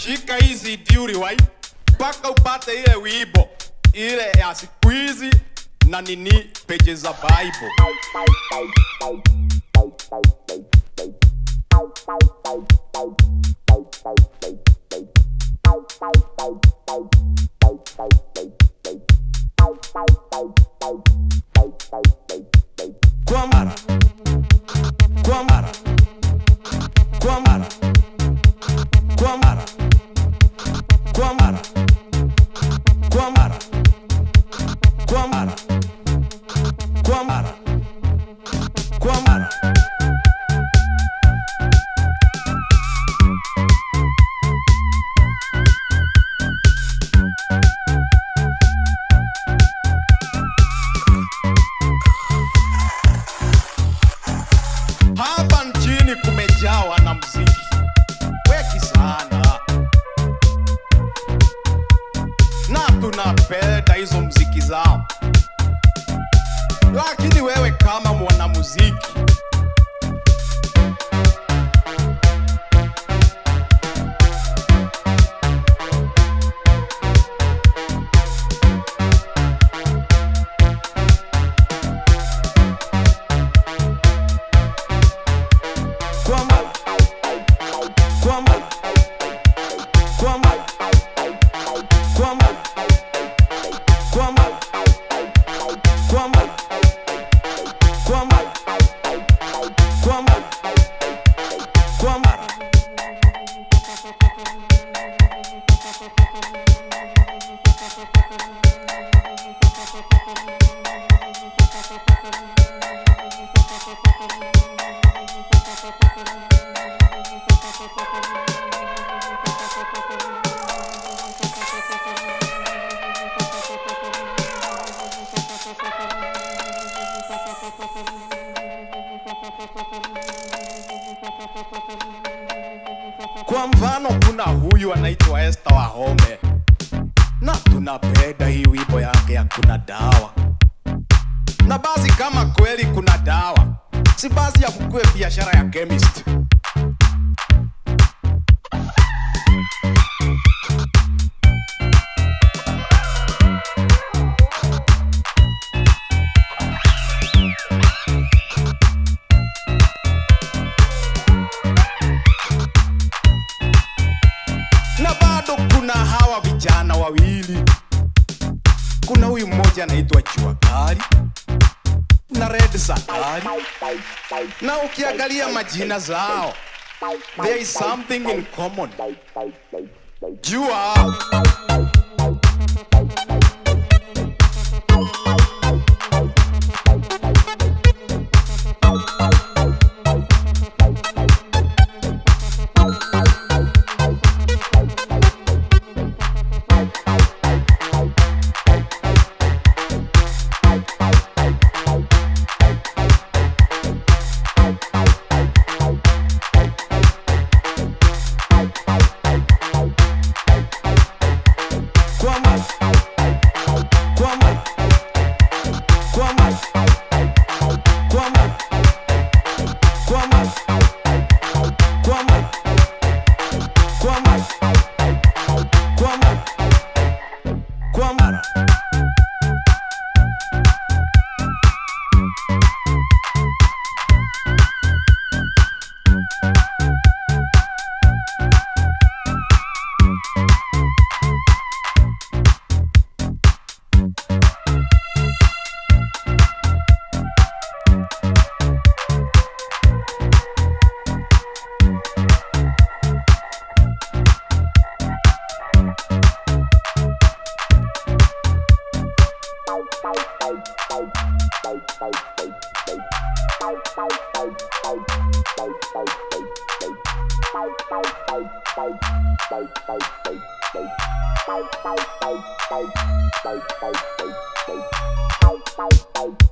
shika hizi diuri wai mpaka upate ile wimbo ile ya siku hizi na nini peje za Bible. Kwamara Kwamara Kwamara Kwamara Kwamara Kwamara Kwamara Kwamara Kwamara Hapa nchini kumejawa na muziki weki sana, na tunapenda hizo muziki zao, lakini wewe kama mwanamuziki Kwamara Kwamara Kwamara Kwamara Kwamara Kwamara Kwamara Kwamara Kwamara Kwa mfano kuna huyu anaitwa Esther Wahome, na tunapenda hii wimbo yake ya kuna dawa. Na basi kama kweli kuna dawa, si basi afukue biashara ya chemist. Na bado kuna hawa vijana wawili, kuna huyu mmoja anaitwa Jua Kali na Red Sakari, na ukiangalia majina zao there is something in common. Jua Kwamara Kwamara Kwamara Kwamara Kwamara Kwamara Kwamara Kwamara Kwamara Bye.